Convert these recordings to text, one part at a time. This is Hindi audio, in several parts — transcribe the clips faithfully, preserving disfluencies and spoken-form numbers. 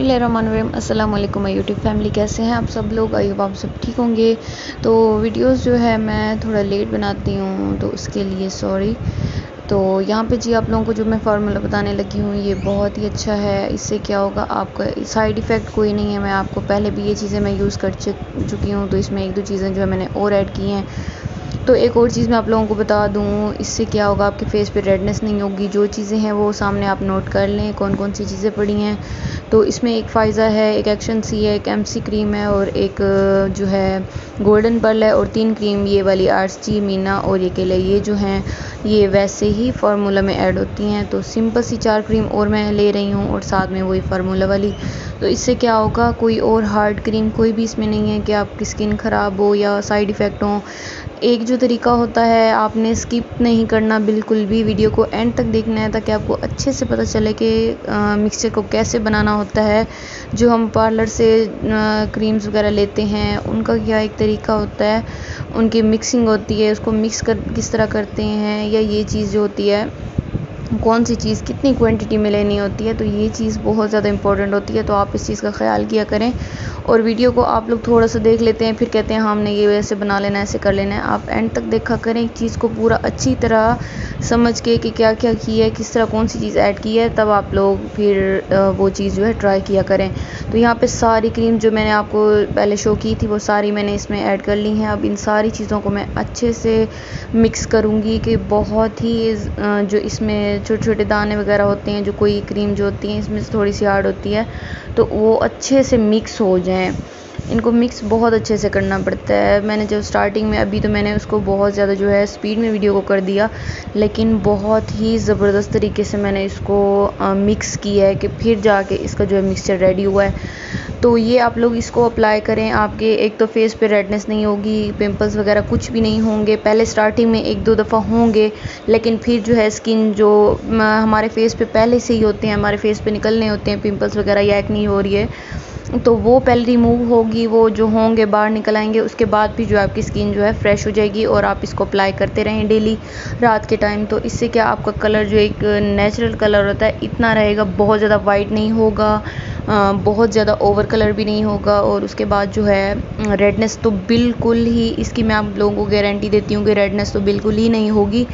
बिस्मिल्लाहिर्रहमानिर्रहीम। अस्सलाम वालेकुम माय यूट्यूब फैमिली, कैसे हैं आप सब लोग? आई होप आप सब ठीक होंगे। तो वीडियोस जो है मैं थोड़ा लेट बनाती हूँ, तो उसके लिए सॉरी। तो यहाँ पे जी आप लोगों को जो मैं फार्मूला बताने लगी हूँ ये बहुत ही अच्छा है। इससे क्या होगा, आपका साइड इफ़ेक्ट कोई नहीं है। मैं आपको पहले भी ये चीज़ें मैं यूज़ कर चुकी हूँ, तो इसमें एक दो चीज़ें जो है मैंने और ऐड की हैं। तो एक और चीज़ मैं आप लोगों को बता दूँ, इससे क्या होगा, आपके फेस पे रेडनेस नहीं होगी। जो चीज़ें हैं वो सामने आप नोट कर लें कौन कौन सी चीज़ें पड़ी हैं। तो इसमें एक फ़ायज़ा है, एक एक्शन सी है, एक एमसी क्रीम है और एक जो है गोल्डन पर्ल है और तीन क्रीम ये वाली आर्ट्स जी मीना और ये केले, ये जो हैं ये वैसे ही फार्मूला में ऐड होती हैं। तो सिंपल सी चार क्रीम और मैं ले रही हूँ और साथ में वही फार्मूला वाली। तो इससे क्या होगा, कोई और हार्ड क्रीम कोई भी इसमें नहीं है कि आपकी स्किन ख़राब हो या साइड इफ़ेक्ट हो। एक जो तरीका होता है, आपने स्किप नहीं करना बिल्कुल भी, वीडियो को एंड तक देखना है ताकि आपको अच्छे से पता चले कि मिक्सचर को कैसे बनाना होता है। जो हम पार्लर से क्रीम्स वगैरह लेते हैं उनका क्या एक तरीका होता है, उनकी मिक्सिंग होती है, उसको मिक्स कर किस तरह करते हैं, या ये चीज़ जो होती है कौन सी चीज़ कितनी क्वांटिटी में लेनी होती है। तो ये चीज़ बहुत ज़्यादा इंपॉर्टेंट होती है, तो आप इस चीज़ का ख्याल किया करें। और वीडियो को आप लोग थोड़ा सा देख लेते हैं, फिर कहते हैं हमने ये वैसे बना लेना है, ऐसे कर लेना है। आप एंड तक देखा करें, एक चीज़ को पूरा अच्छी तरह समझ के कि क्या क्या किया है, किस तरह कौन सी चीज़ ऐड की है, तब आप लोग फिर वो चीज़ जो है ट्राई किया करें। तो यहाँ पे सारी क्रीम जो मैंने आपको पहले शो की थी वो सारी मैंने इसमें ऐड कर ली हैं। अब इन सारी चीज़ों को मैं अच्छे से मिक्स करूँगी कि बहुत ही जो इसमें छोटे छोटे दाने वगैरह होते हैं, जो कोई क्रीम जो होती है इसमें से थोड़ी सी हार्ड होती है, तो वो अच्छे से मिक्स हो जाएं। इनको मिक्स बहुत अच्छे से करना पड़ता है। मैंने जब स्टार्टिंग में, अभी तो मैंने उसको बहुत ज़्यादा जो है स्पीड में वीडियो को कर दिया, लेकिन बहुत ही ज़बरदस्त तरीके से मैंने इसको आ, मिक्स किया है कि फिर जाके इसका जो है मिक्सचर रेडी हुआ है। तो ये आप लोग इसको अप्लाई करें, आपके एक तो फेस पे रेडनेस नहीं होगी, पिंपल्स वगैरह कुछ भी नहीं होंगे। पहले स्टार्टिंग में एक दो दफ़ा होंगे, लेकिन फिर जो है स्किन जो हमारे फेस पे पहले से ही होते हैं, हमारे फेस पे निकलने होते हैं पिंपल्स वगैरह या एक्नी हो रही है, तो वो पहले रिमूव होगी, वो जो होंगे बाहर निकल आएंगे। उसके बाद भी जो आपकी स्किन जो है फ्रेश हो जाएगी। और आप इसको अप्लाई करते रहें डेली रात के टाइम, तो इससे क्या आपका कलर जो एक नेचुरल कलर होता है इतना रहेगा, बहुत ज़्यादा वाइट नहीं होगा, बहुत ज़्यादा ओवर कलर भी नहीं होगा। और उसके बाद जो है रेडनेस तो बिल्कुल ही, इसकी मैं आप लोगों को गारंटी देती हूँ कि रेडनेस तो बिल्कुल ही नहीं होगी।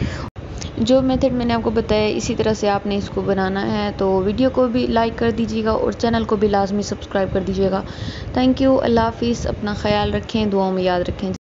जो मेथड मैंने आपको बताया इसी तरह से आपने इसको बनाना है। तो वीडियो को भी लाइक कर दीजिएगा और चैनल को भी लाजमी सब्सक्राइब कर दीजिएगा। थैंक यू, अल्लाह हाफिज़। अपना ख्याल रखें, दुआओं में याद रखें।